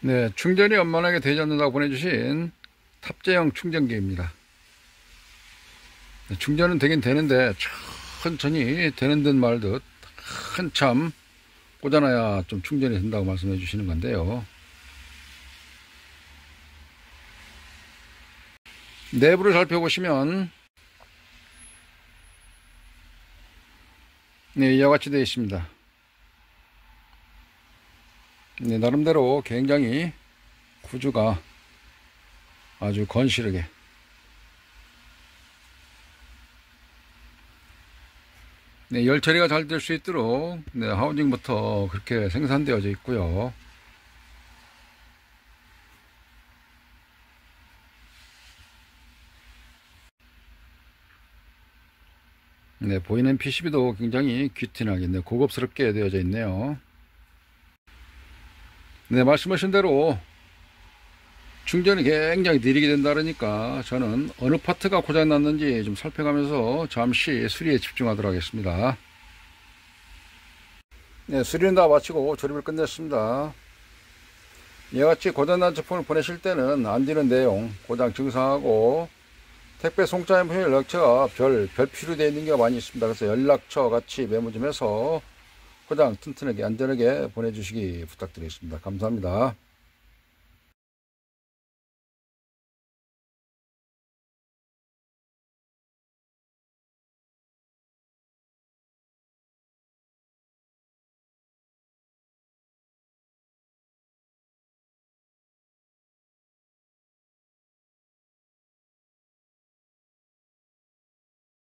네, 충전이 원만하게 되지 않는다고 보내주신 탑재형 충전기입니다. 네, 충전은 되긴 되는데 천천히 되는 듯 말 듯 한참 꽂아놔야 좀 충전이 된다고 말씀해 주시는 건데요. 내부를 살펴보시면 네, 이와 같이 되어 있습니다. 네, 나름대로 굉장히 구조가 아주 건실하게 네, 열 처리가 잘 될 수 있도록 네, 하우징부터 그렇게 생산되어져 있고요. 네, 보이는 PCB도 굉장히 귀티나게 네, 고급스럽게 되어져 있네요. 네, 말씀하신 대로 충전이 굉장히 느리게 된다 그러니까 저는 어느 파트가 고장 났는지 좀 살펴가면서 잠시 수리에 집중하도록 하겠습니다. 네, 수리는 다 마치고 조립을 끝냈습니다. 이와같이 고장난 제품을 보내실 때는 안지는 내용, 고장 증상하고 택배 송차인 연락처가 별표로 되어 있는 경우가 많이 있습니다. 그래서 연락처 같이 메모 좀 해서 고장 튼튼하게 안전하게 보내주시기 부탁드리겠습니다. 감사합니다.